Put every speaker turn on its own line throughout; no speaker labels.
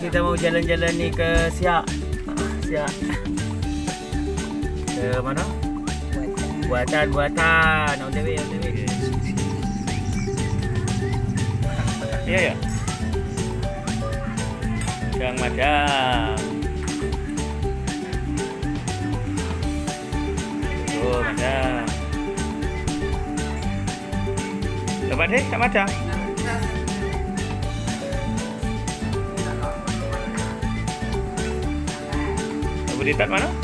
kita mau jalan-jalan ni ke Siak. Siak. Ke mana? Buatan. On the way. Ya. Gang Madang. Oh, Madang. Lepas ni kat Madang. Boleh tak mana?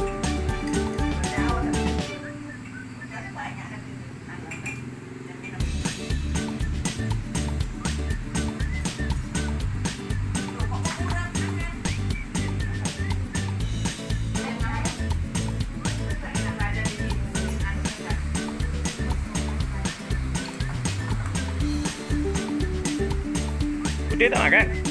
Dia tak makan?